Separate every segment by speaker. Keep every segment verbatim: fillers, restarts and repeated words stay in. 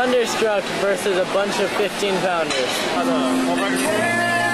Speaker 1: thunderstruck versus a bunch of fifteen pounders.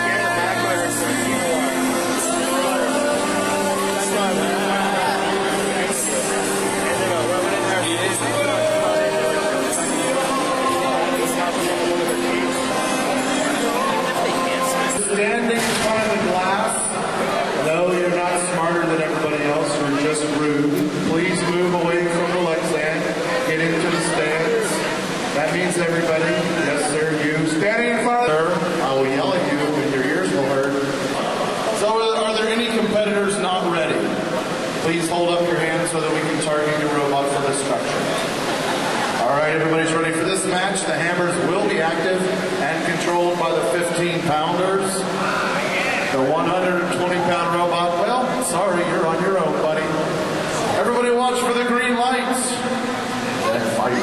Speaker 2: Standing in front of the glass, no, you're not smarter than everybody else, you're just rude. Please move away from the leg stand, get into the stands. That means everybody, yes sir, you. Standing in front of the sir, I will yell at you and your ears will hurt. So are there any competitors not ready? Please hold up your hand so that we can target your robot for destruction. All right, everybody's ready for this match. The hammers will be active and controlled by the fifteen pounders. The one hundred twenty pound robot, well, sorry, you're on your own, buddy. Everybody watch for the green lights. Then fight.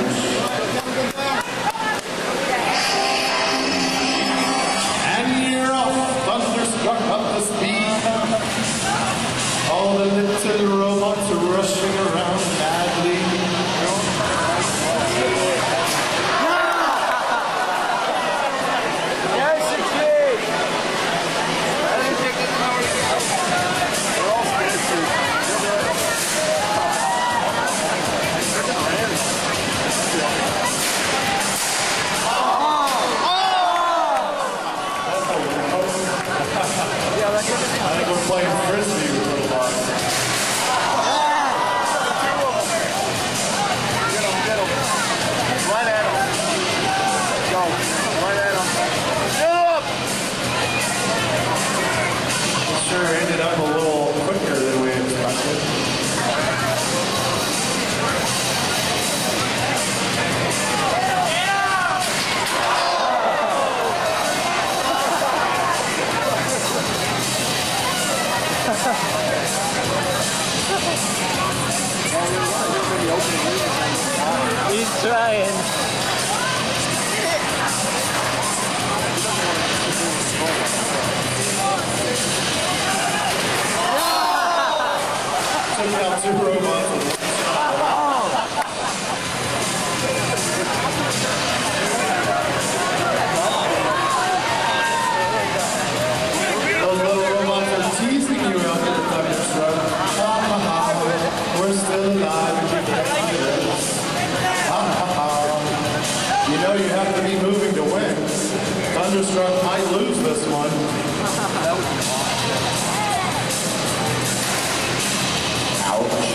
Speaker 2: And you're off, thunderstruck up the speed. All the little robots are rushing around madly. I think we're playing frisbee with little bots. Get him, get him. Right at him. Go. Right at him. Jump! It sure ended up a little quicker than we expected.
Speaker 1: He's trying.
Speaker 2: Took out two robots. Those little robots are teasing you out there, thunderstruck. Ha ha ha, we're still alive and you can't find us. Ha ha ha. You know you have to be moving to win. Thunderstruck might lose this one. Ouch.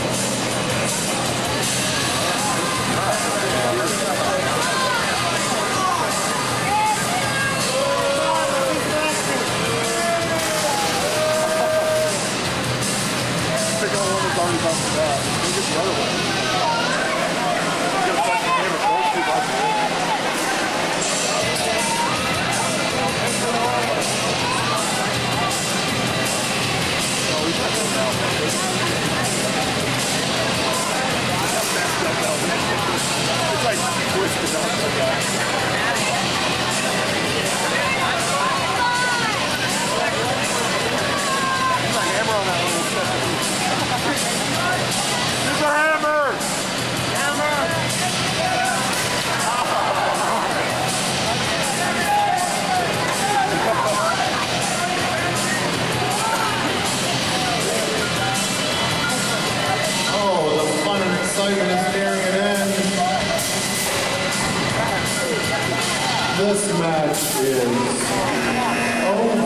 Speaker 2: It's like twisted up like that. There's a hammer on that little step. There's a hammer! Hammer! Oh, the fun and excitement is nearing an end. This match is over.